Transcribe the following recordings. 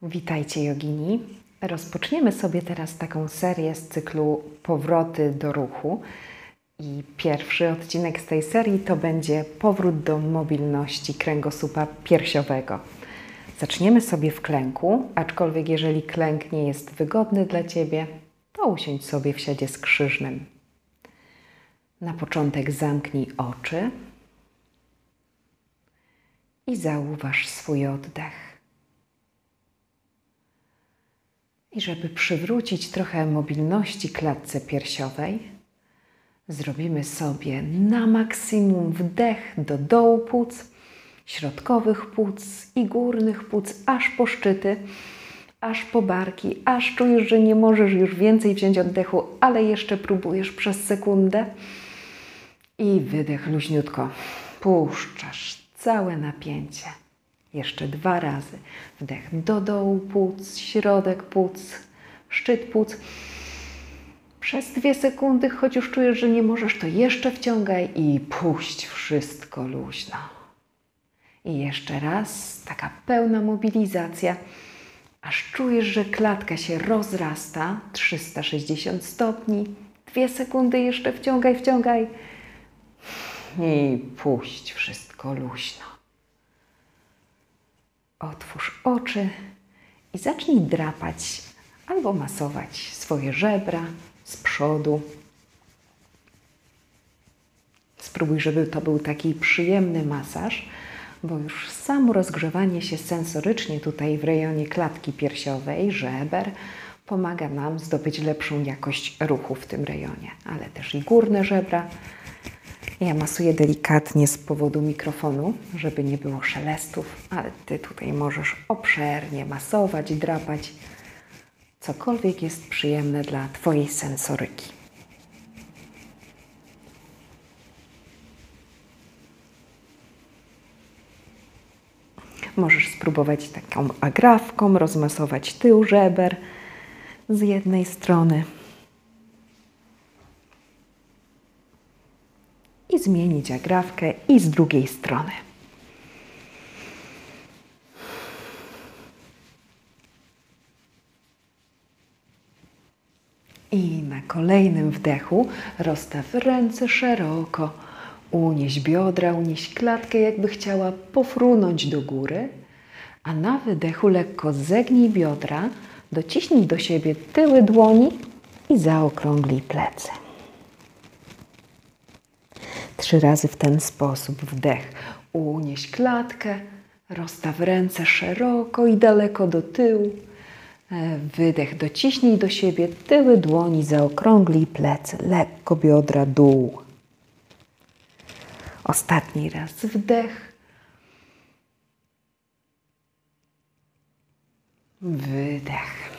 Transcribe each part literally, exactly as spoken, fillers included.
Witajcie jogini. Rozpoczniemy sobie teraz taką serię z cyklu Powroty do ruchu. I pierwszy odcinek z tej serii to będzie powrót do mobilności kręgosłupa piersiowego. Zaczniemy sobie w klęku, aczkolwiek jeżeli klęk nie jest wygodny dla Ciebie, to usiądź sobie w siadzie skrzyżnym. Na początek zamknij oczy i zauważ swój oddech. I żeby przywrócić trochę mobilności klatce piersiowej, zrobimy sobie na maksimum wdech do dołu płuc, środkowych płuc i górnych płuc, aż po szczyty, aż po barki, aż czujesz, że nie możesz już więcej wziąć oddechu, ale jeszcze próbujesz przez sekundę. I wydech luźniutko. Puszczasz całe napięcie. Jeszcze dwa razy. Wdech do dołu płuc, środek płuc, szczyt płuc. Przez dwie sekundy, choć już czujesz, że nie możesz, to jeszcze wciągaj i puść wszystko luźno. I jeszcze raz, taka pełna mobilizacja, aż czujesz, że klatka się rozrasta, trzysta sześćdziesiąt stopni. Dwie sekundy jeszcze wciągaj, wciągaj i puść wszystko luźno. Otwórz oczy i zacznij drapać albo masować swoje żebra z przodu. Spróbuj, żeby to był taki przyjemny masaż, bo już samo rozgrzewanie się sensorycznie tutaj w rejonie klatki piersiowej, żeber, pomaga nam zdobyć lepszą jakość ruchu w tym rejonie, ale też i górne żebra. Ja masuję delikatnie z powodu mikrofonu, żeby nie było szelestów, ale Ty tutaj możesz obszernie masować, drapać, cokolwiek jest przyjemne dla Twojej sensoryki. Możesz spróbować taką agrafką, rozmasować tył żeber z jednej strony i zmienić agrafkę i z drugiej strony. I na kolejnym wdechu rozstaw ręce szeroko, unieś biodra, unieś klatkę, jakby chciała pofrunąć do góry, a na wydechu lekko zegnij biodra, dociśnij do siebie tyły dłoni i zaokrąglij plecy. Trzy razy w ten sposób. Wdech, unieś klatkę, rozstaw ręce szeroko i daleko do tyłu. Wydech, dociśnij do siebie tyły dłoni, zaokrąglij plecy, lekko biodra, dół. Ostatni raz. Wdech. Wydech.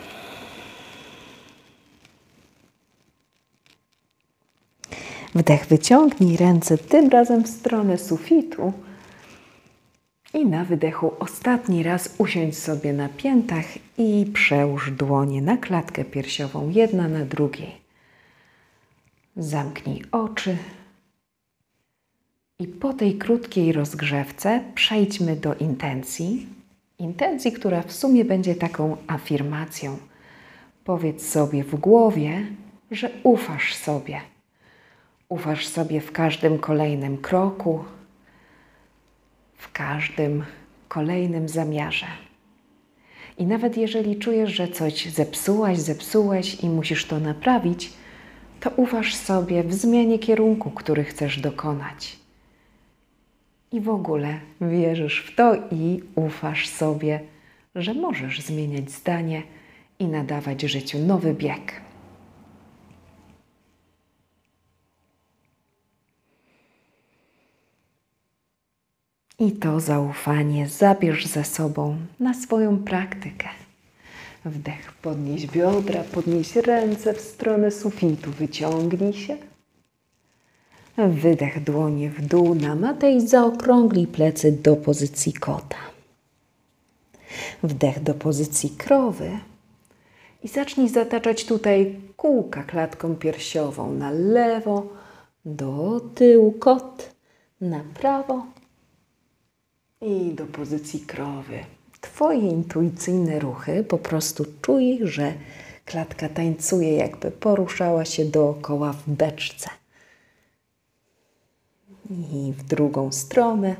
Wdech, wyciągnij ręce tym razem w stronę sufitu i na wydechu ostatni raz usiądź sobie na piętach i przełóż dłonie na klatkę piersiową, jedna na drugiej. Zamknij oczy i po tej krótkiej rozgrzewce przejdźmy do intencji. Intencji, która w sumie będzie taką afirmacją. Powiedz sobie w głowie, że ufasz sobie. Ufasz sobie w każdym kolejnym kroku, w każdym kolejnym zamiarze. I nawet jeżeli czujesz, że coś zepsułaś, zepsułeś i musisz to naprawić, to ufasz sobie w zmianie kierunku, który chcesz dokonać. I w ogóle wierzysz w to i ufasz sobie, że możesz zmieniać zdanie i nadawać życiu nowy bieg. I to zaufanie zabierz ze sobą na swoją praktykę. Wdech, podnieś biodra, podnieś ręce w stronę sufitu, wyciągnij się. Wydech, dłonie w dół na matę i zaokrąglij plecy do pozycji kota. Wdech do pozycji krowy i zacznij zataczać tutaj kółka klatką piersiową na lewo, do tyłu kot, na prawo i do pozycji krowy. Twoje intuicyjne ruchy, po prostu czuj, że klatka tańcuje, jakby poruszała się dookoła w beczce. I w drugą stronę.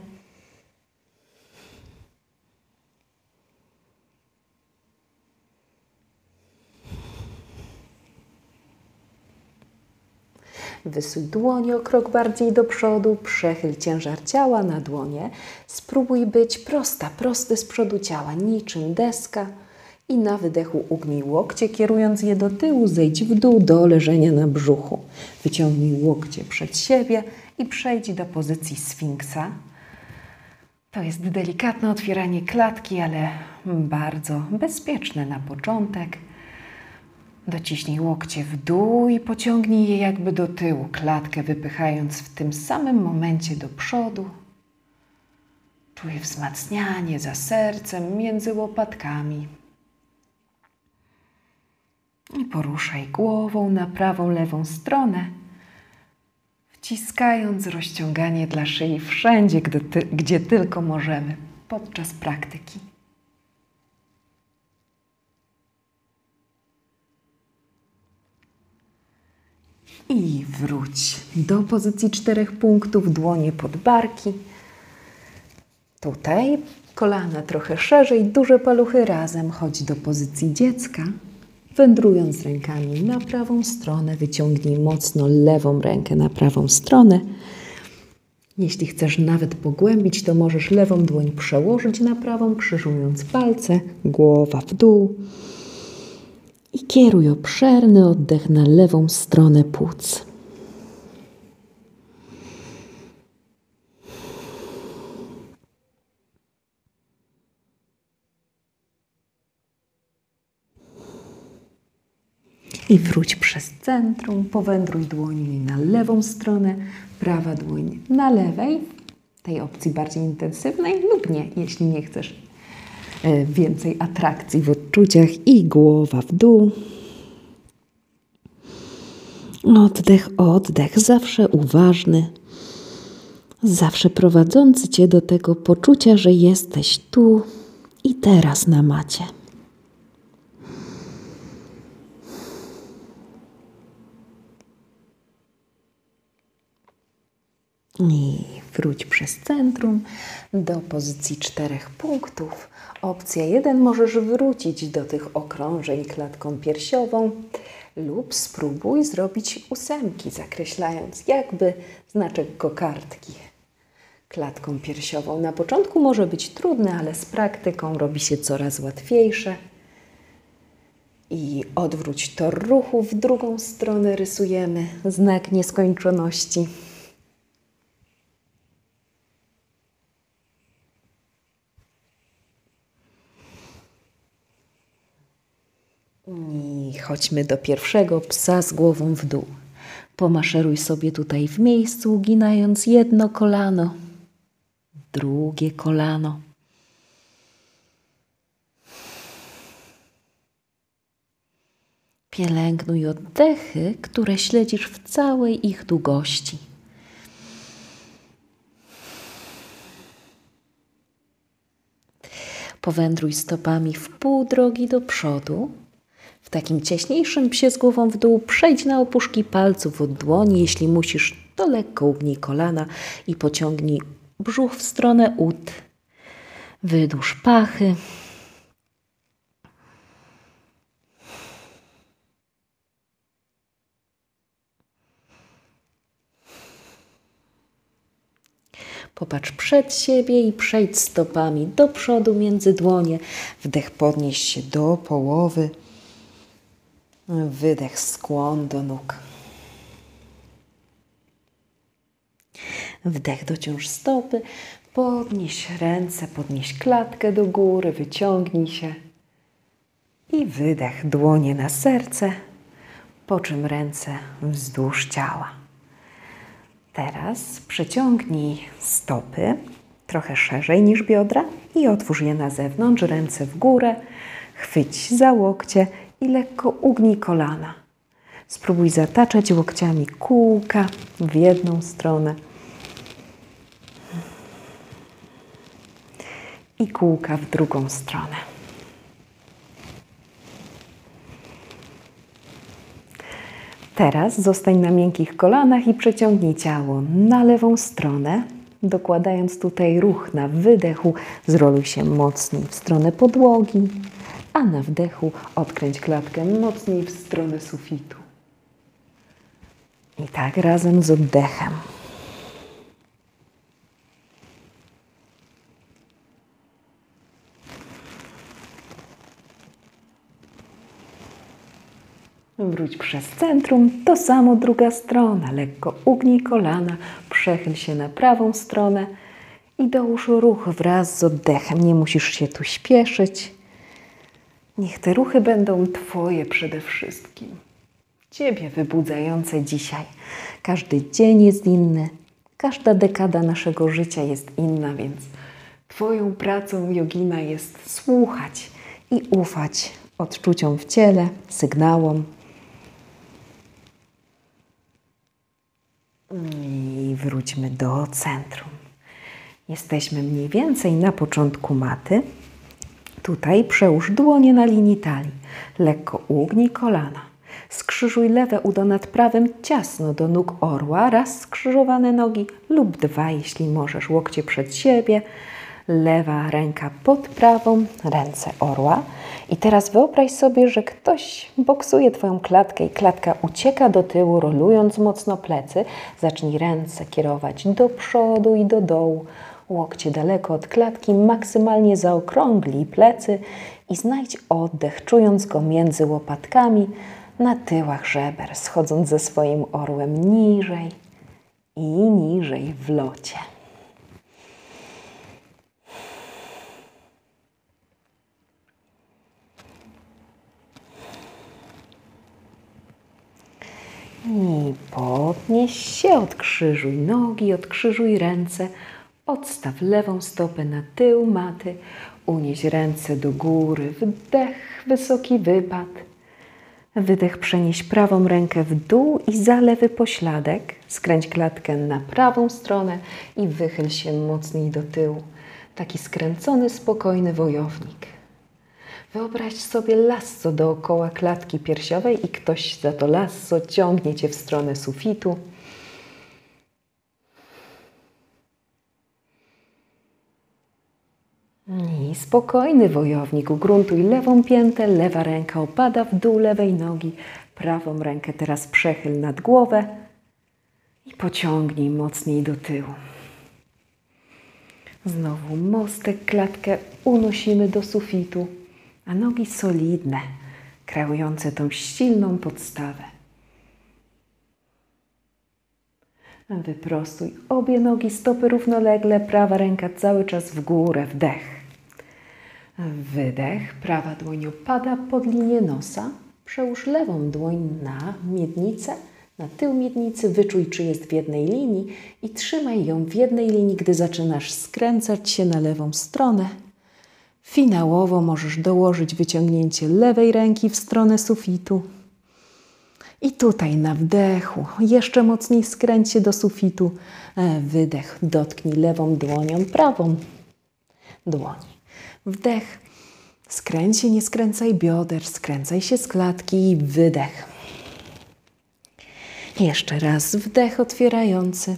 Wysuń dłonie o krok bardziej do przodu, przechyl ciężar ciała na dłonie. Spróbuj być prosta, prosty z przodu ciała, niczym deska. I na wydechu ugnij łokcie, kierując je do tyłu, zejdź w dół do leżenia na brzuchu. Wyciągnij łokcie przed siebie i przejdź do pozycji sfinksa. To jest delikatne otwieranie klatki, ale bardzo bezpieczne na początek. Dociśnij łokcie w dół i pociągnij je jakby do tyłu, klatkę wypychając w tym samym momencie do przodu. Czuj wzmacnianie za sercem między łopatkami. I poruszaj głową na prawą, lewą stronę, wciskając rozciąganie dla szyi wszędzie, gdy ty, gdzie tylko możemy podczas praktyki. I wróć do pozycji czterech punktów, dłonie pod barki. Tutaj kolana trochę szerzej, duże paluchy razem. Chodź do pozycji dziecka. Wędrując rękami na prawą stronę, wyciągnij mocno lewą rękę na prawą stronę. Jeśli chcesz nawet pogłębić, to możesz lewą dłoń przełożyć na prawą, krzyżując palce, głowa w dół. I kieruj obszerny oddech na lewą stronę płuc. I wróć przez centrum, powędruj dłońmi na lewą stronę, prawa dłoń na lewej, tej opcji bardziej intensywnej lub nie, jeśli nie chcesz więcej atrakcji w odczuciach i głowa w dół. Oddech, oddech, zawsze uważny, zawsze prowadzący Cię do tego poczucia, że jesteś tu i teraz na macie. I wróć przez centrum do pozycji czterech punktów. Opcja jeden, możesz wrócić do tych okrążeń klatką piersiową lub spróbuj zrobić ósemki, zakreślając jakby znaczek kokardki klatką piersiową. Na początku może być trudne, ale z praktyką robi się coraz łatwiejsze. I odwróć tor ruchu, w drugą stronę rysujemy znak nieskończoności. I chodźmy do pierwszego psa z głową w dół. Pomaszeruj sobie tutaj w miejscu, uginając jedno kolano, drugie kolano. Pielęgnuj oddechy, które śledzisz w całej ich długości. Powędruj stopami w pół drogi do przodu. W takim cieśniejszym psie z głową w dół przejdź na opuszki palców od dłoni. Jeśli musisz, to lekko ugnij kolana i pociągnij brzuch w stronę ud. Wydłuż pachy. Popatrz przed siebie i przejdź stopami do przodu między dłonie. Wdech, podnieś się do połowy. Wydech, skłon do nóg. Wdech, dociąż stopy. Podnieś ręce, podnieś klatkę do góry, wyciągnij się. I wydech, dłonie na serce, po czym ręce wzdłuż ciała. Teraz przeciągnij stopy trochę szerzej niż biodra i otwórz je na zewnątrz, ręce w górę, chwyć za łokcie i lekko ugnij kolana. Spróbuj zataczać łokciami kółka w jedną stronę i kółka w drugą stronę. Teraz zostań na miękkich kolanach i przeciągnij ciało na lewą stronę, dokładając tutaj ruch na wydechu. Zroluj się mocniej w stronę podłogi, a na wdechu odkręć klatkę mocniej w stronę sufitu. I tak razem z oddechem. Wróć przez centrum, to samo druga strona. Lekko ugnij kolana, przechyl się na prawą stronę i dołóż ruch wraz z oddechem. Nie musisz się tu śpieszyć. Niech te ruchy będą Twoje przede wszystkim. Ciebie wybudzające dzisiaj. Każdy dzień jest inny, każda dekada naszego życia jest inna, więc Twoją pracą jogina jest słuchać i ufać odczuciom w ciele, sygnałom. I wróćmy do centrum. Jesteśmy mniej więcej na początku maty. Tutaj przełóż dłonie na linii talii. Lekko ugnij kolana. Skrzyżuj lewe udo nad prawym ciasno do nóg orła. Raz skrzyżowane nogi lub dwa, jeśli możesz. Łokcie przed siebie. Lewa ręka pod prawą, ręce orła. I teraz wyobraź sobie, że ktoś boksuje Twoją klatkę i klatka ucieka do tyłu, rolując mocno plecy. Zacznij ręce kierować do przodu i do dołu. Łokcie daleko od klatki, maksymalnie zaokrąglij plecy i znajdź oddech, czując go między łopatkami, na tyłach żeber, schodząc ze swoim orłem niżej i niżej w locie. I podnieś się, odkrzyżuj nogi, odkrzyżuj ręce, odstaw lewą stopę na tył maty, unieś ręce do góry, wdech, wysoki wypad, wydech, przenieś prawą rękę w dół i za lewy pośladek, skręć klatkę na prawą stronę i wychyl się mocniej do tyłu. Taki skręcony, spokojny wojownik. Wyobraź sobie lasso dookoła klatki piersiowej i ktoś za to lasso ciągnie Cię w stronę sufitu. I spokojny wojownik, ugruntuj lewą piętę, lewa ręka opada w dół lewej nogi, prawą rękę teraz przechyl nad głowę i pociągnij mocniej do tyłu. Znowu mostek, klatkę unosimy do sufitu, a nogi solidne, kreujące tą silną podstawę. Wyprostuj obie nogi, stopy równolegle, prawa ręka cały czas w górę, wdech. Wydech, prawa dłoń opada pod linię nosa, przełóż lewą dłoń na miednicę, na tył miednicy, wyczuj, czy jest w jednej linii i trzymaj ją w jednej linii, gdy zaczynasz skręcać się na lewą stronę. Finałowo możesz dołożyć wyciągnięcie lewej ręki w stronę sufitu. I tutaj na wdechu jeszcze mocniej skręć się do sufitu. Wydech, dotknij lewą dłonią prawą dłoni. Wdech, skręć się, nie skręcaj bioder, skręcaj się z klatki i wydech. Jeszcze raz wdech otwierający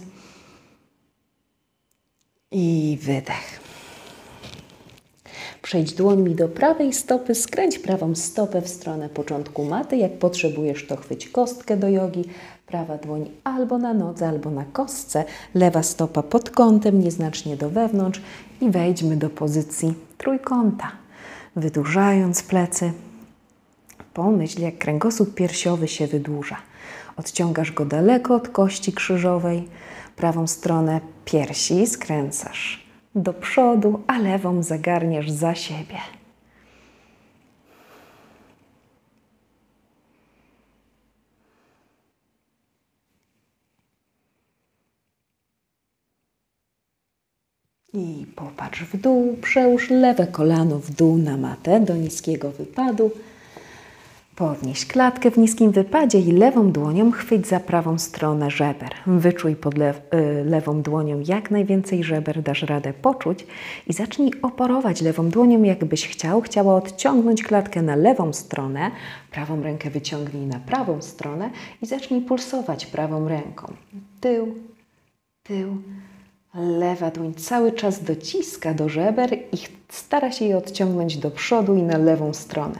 i wydech. Przejdź dłońmi do prawej stopy, skręć prawą stopę w stronę początku maty. Jak potrzebujesz, to chwyć kostkę do jogi. Prawa dłoń albo na nodze, albo na kostce. Lewa stopa pod kątem, nieznacznie do wewnątrz i wejdźmy do pozycji trójkąta. Wydłużając plecy, pomyśl, jak kręgosłup piersiowy się wydłuża. Odciągasz go daleko od kości krzyżowej. Prawą stronę piersi skręcasz do przodu, a lewą zagarniasz za siebie. I popatrz w dół, przełóż lewe kolano w dół na matę do niskiego wypadu. Podnieś klatkę w niskim wypadzie i lewą dłonią chwyć za prawą stronę żeber. Wyczuj pod lew, y, lewą dłonią jak najwięcej żeber dasz radę poczuć i zacznij oporować lewą dłonią, jakbyś chciał, chciała odciągnąć klatkę na lewą stronę. Prawą rękę wyciągnij na prawą stronę i zacznij pulsować prawą ręką. Tył, tył. Lewa dłoń cały czas dociska do żeber i stara się je odciągnąć do przodu i na lewą stronę.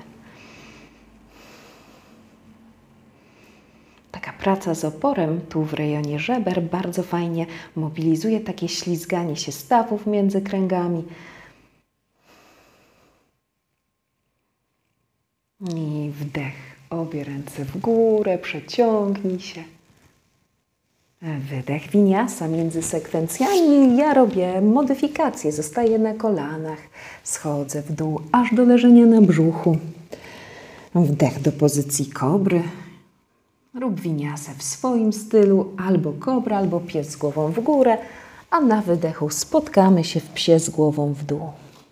Taka praca z oporem tu w rejonie żeber bardzo fajnie mobilizuje takie ślizganie się stawów między kręgami. I wdech. Obie ręce w górę, przeciągnij się. Wydech winiasa między sekwencjami. Ja robię modyfikacje. Zostaję na kolanach. Schodzę w dół, aż do leżenia na brzuchu. Wdech do pozycji kobry. Rób winiasę w swoim stylu. Albo kobra, albo pies z głową w górę. A na wydechu spotkamy się w psie z głową w dół.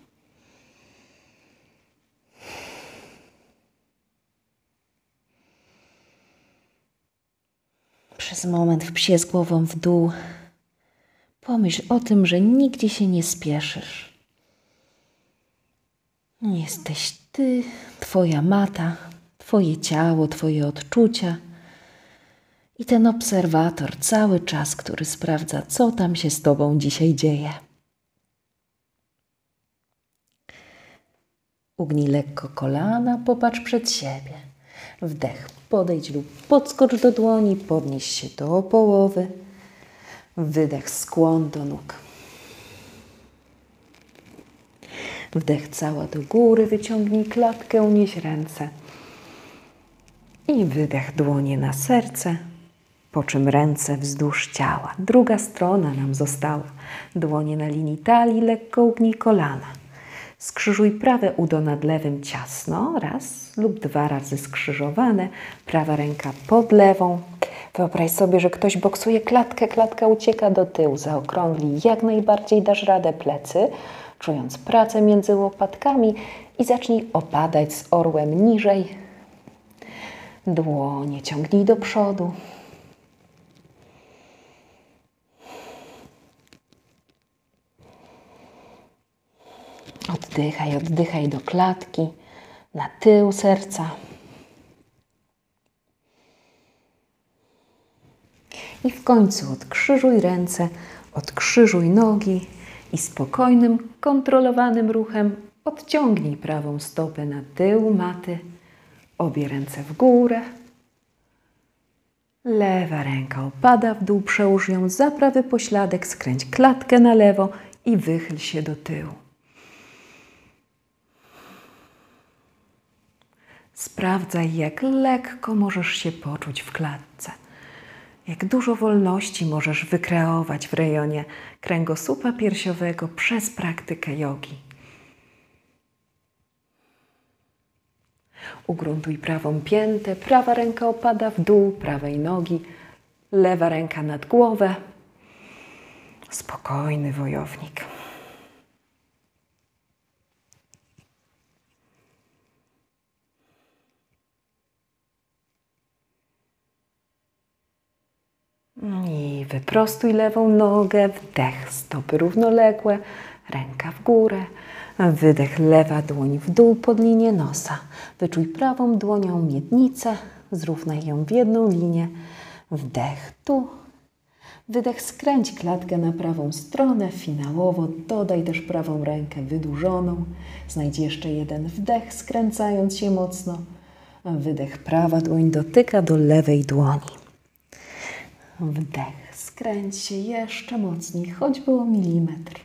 Przez moment w psie z głową w dół pomyśl o tym, że nigdzie się nie spieszysz. Jesteś ty, twoja mata, twoje ciało, twoje odczucia i ten obserwator cały czas, który sprawdza, co tam się z tobą dzisiaj dzieje. Ugnij lekko kolana, popatrz przed siebie. Wdech, podejdź lub podskocz do dłoni, podnieś się do połowy. Wydech, skłon do nóg. Wdech, cała do góry, wyciągnij klatkę, unieś ręce. I wydech, dłonie na serce, po czym ręce wzdłuż ciała. Druga strona nam została. Dłonie na linii talii, lekko ugnij kolana. Skrzyżuj prawe udo nad lewym ciasno, raz lub dwa razy skrzyżowane. Prawa ręka pod lewą. Wyobraź sobie, że ktoś boksuje klatkę, klatka ucieka do tyłu. Zaokrąglij jak najbardziej, dasz radę plecy, czując pracę między łopatkami i zacznij opadać z orłem niżej. Dłonie ciągnij do przodu. Oddychaj, oddychaj do klatki, na tył serca. I w końcu odkrzyżuj ręce, odkrzyżuj nogi i spokojnym, kontrolowanym ruchem odciągnij prawą stopę na tył maty. Obie ręce w górę. Lewa ręka opada w dół, przełóż ją za prawy pośladek, skręć klatkę na lewo i wychyl się do tyłu. Sprawdzaj, jak lekko możesz się poczuć w klatce. Jak dużo wolności możesz wykreować w rejonie kręgosłupa piersiowego przez praktykę jogi. Ugruntuj prawą piętę, prawa ręka opada w dół prawej nogi, lewa ręka nad głowę. Spokojny wojownik. I wyprostuj lewą nogę, wdech, stopy równoległe, ręka w górę, wydech, lewa dłoń w dół pod linię nosa. Wyczuj prawą dłonią miednicę, zrównaj ją w jedną linię, wdech tu, wydech, skręć klatkę na prawą stronę, finałowo dodaj też prawą rękę wydłużoną, znajdź jeszcze jeden wdech, skręcając się mocno, wydech, prawa dłoń dotyka do lewej dłoni. Wdech, skręć się jeszcze mocniej, choćby o milimetr.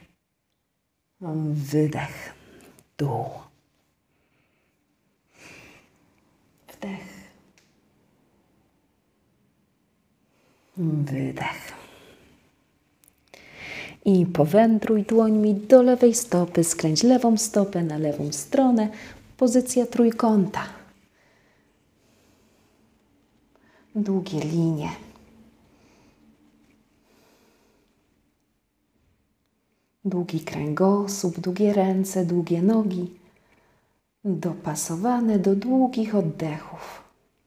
Wydech, dół. Wdech. Wydech. I powędruj dłońmi do lewej stopy, skręć lewą stopę na lewą stronę. Pozycja trójkąta. Długie linie. Długi kręgosłup, długie ręce, długie nogi. dopasowane do długich oddechów.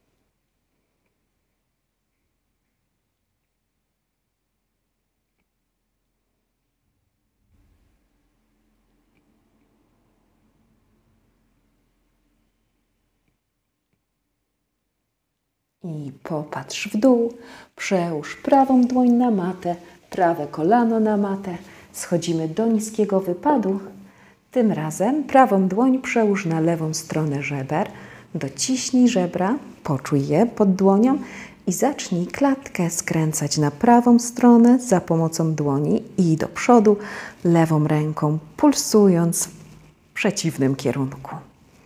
I popatrz w dół, przełóż prawą dłoń na matę, prawe kolano na matę. Schodzimy do niskiego wypadu. Tym razem prawą dłoń przełóż na lewą stronę żeber. Dociśnij żebra, poczuj je pod dłonią i zacznij klatkę skręcać na prawą stronę za pomocą dłoni i do przodu lewą ręką, pulsując w przeciwnym kierunku.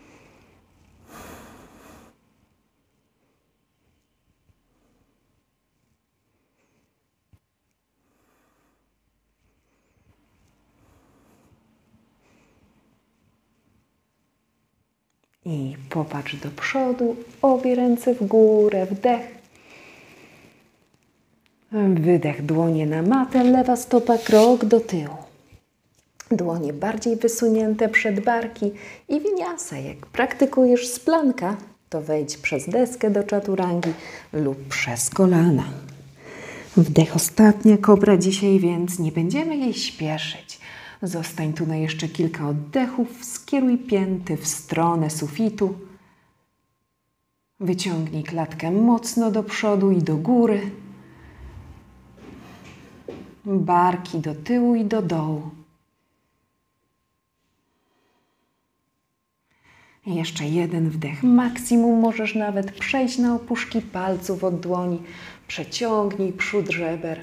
I popatrz do przodu, obie ręce w górę, wdech. Wydech, dłonie na matę, lewa stopa krok do tyłu. Dłonie bardziej wysunięte przed barki i winiasa. Jak praktykujesz z planka, to wejdź przez deskę do czaturangi lub przez kolana. Wdech, ostatnia kobra dzisiaj, więc nie będziemy jej śpieszyć. Zostań tu na jeszcze kilka oddechów, skieruj pięty w stronę sufitu. Wyciągnij klatkę mocno do przodu i do góry. Barki do tyłu i do dołu. Jeszcze jeden wdech. Maksimum możesz nawet przejść na opuszki palców od dłoni. Przeciągnij przód żeber.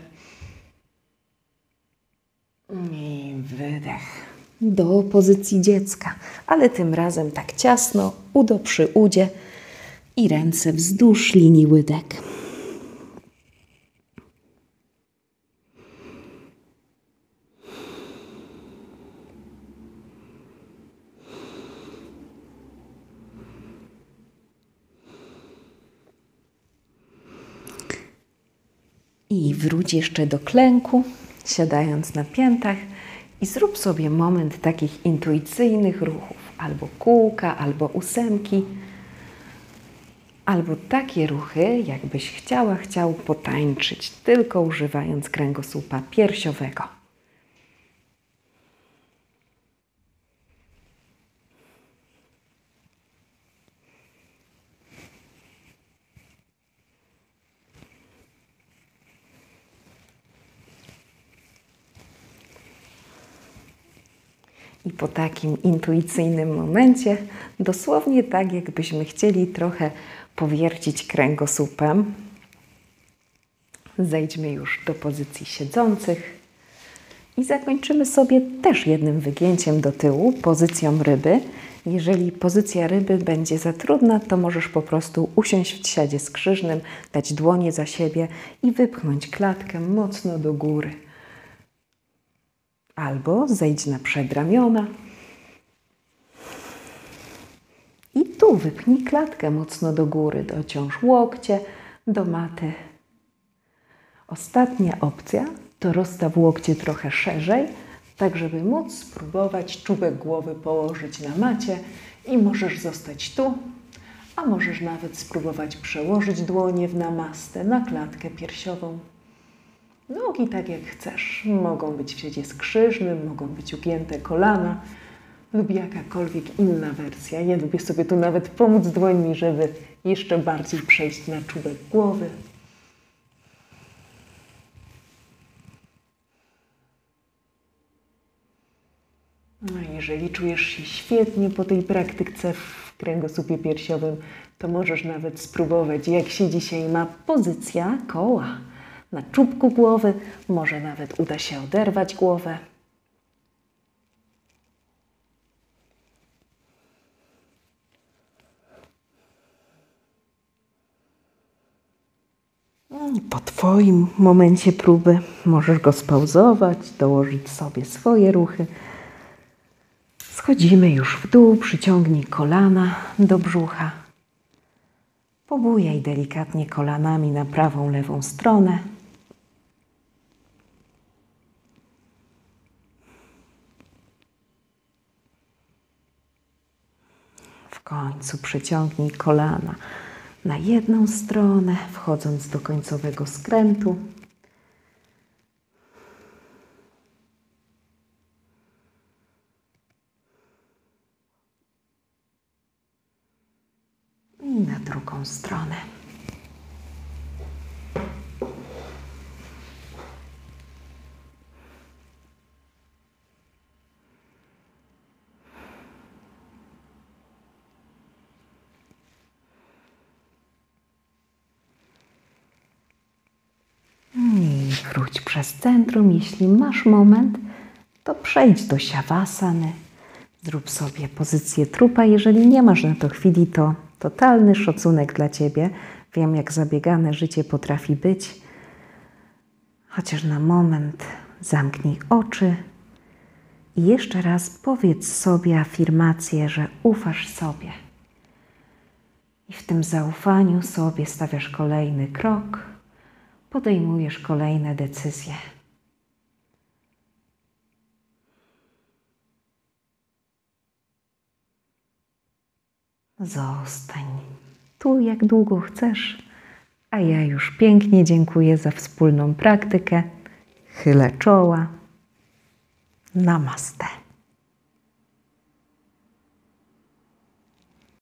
I wydech do pozycji dziecka, ale tym razem tak ciasno, udo przy udzie i ręce wzdłuż linii łydek. I wróć jeszcze do klęku, siadając na piętach i zrób sobie moment takich intuicyjnych ruchów. Albo kółka, albo ósemki, albo takie ruchy, jakbyś chciała, chciał potańczyć, tylko używając kręgosłupa piersiowego. I po takim intuicyjnym momencie, dosłownie tak jakbyśmy chcieli trochę powiercić kręgosłupem, zejdźmy już do pozycji siedzących i zakończymy sobie też jednym wygięciem do tyłu, pozycją ryby. Jeżeli pozycja ryby będzie za trudna, to możesz po prostu usiąść w siadzie skrzyżnym, dać dłonie za siebie i wypchnąć klatkę mocno do góry. Albo zejdź na przedramiona i tu wypchnij klatkę mocno do góry, dociąż łokcie do maty. Ostatnia opcja to rozstaw łokcie trochę szerzej, tak żeby móc spróbować czubek głowy położyć na macie i możesz zostać tu, a możesz nawet spróbować przełożyć dłonie w namastę na klatkę piersiową. Nogi tak jak chcesz. Mogą być w siedzie skrzyżnym, mogą być ugięte kolana lub jakakolwiek inna wersja. Ja lubię sobie tu nawet pomóc dłońmi, żeby jeszcze bardziej przejść na czubek głowy. No i jeżeli czujesz się świetnie po tej praktyce w kręgosłupie piersiowym, to możesz nawet spróbować, jak się dzisiaj ma pozycja koła. Na czubku głowy, może nawet uda się oderwać głowę. Po Twoim momencie próby możesz go spauzować, dołożyć sobie swoje ruchy. Schodzimy już w dół, przyciągnij kolana do brzucha. Pobujaj delikatnie kolanami na prawą, lewą stronę. końcu przeciągnij kolana na jedną stronę, wchodząc do końcowego skrętu. I na drugą stronę. I wróć przez centrum. Jeśli masz moment, to przejdź do siawasany. Zrób sobie pozycję trupa. Jeżeli nie masz na to chwili, to totalny szacunek dla Ciebie. Wiem, jak zabiegane życie potrafi być. Chociaż na moment zamknij oczy i jeszcze raz powiedz sobie afirmację, że ufasz sobie. I w tym zaufaniu sobie stawiasz kolejny krok, podejmujesz kolejne decyzje. Zostań tu, jak długo chcesz, a ja już pięknie dziękuję za wspólną praktykę. Chylę czoła. Namaste.